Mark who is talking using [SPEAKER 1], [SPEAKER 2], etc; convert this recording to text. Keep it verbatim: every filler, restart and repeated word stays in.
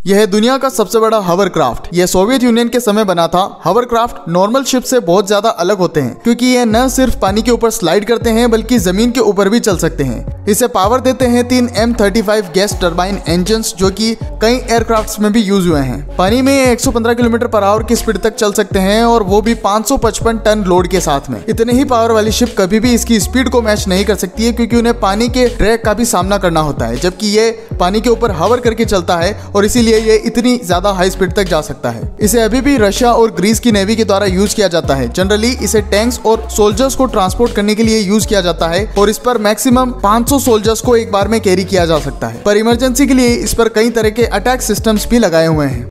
[SPEAKER 1] यह है दुनिया का सबसे बड़ा हवरक्राफ्ट। यह सोवियत यूनियन के समय बना था। हवरक्राफ्ट नॉर्मल शिप से बहुत ज्यादा अलग होते हैं क्योंकि ये न सिर्फ पानी के ऊपर स्लाइड करते हैं बल्कि जमीन के ऊपर भी चल सकते हैं। इसे पावर देते हैं तीन M thirty five gas turbine engine जो कि कई एयरक्राफ्ट्स में भी यूज हुए हैं। पानी में एक सौ पंद्रह किलोमीटर पर आवर की स्पीड तक चल सकते हैं और वो भी पाँच सौ पचपन टन लोड के साथ में। इतने ही पावर वाली शिप कभी भी इसकी स्पीड को मैच नहीं कर सकती है क्योंकि उन्हें पानी के ड्रैग का भी सामना करना होता है, जबकि ये पानी के ऊपर हवर करके चलता है और इसीलिए ये इतनी ज्यादा हाई स्पीड तक जा सकता है। इसे अभी भी रशिया और ग्रीस की नेवी के द्वारा यूज किया जाता है। जनरली इसे टैंक्स और सोल्जर्स को ट्रांसपोर्ट करने के लिए यूज किया जाता है और इस पर मैक्सिमम पाँच सौ सोल्जर्स को एक बार में कैरी किया जा सकता है। पर इमरजेंसी के लिए इस पर कई तरह के अटैक सिस्टम्स भी लगाए हुए हैं।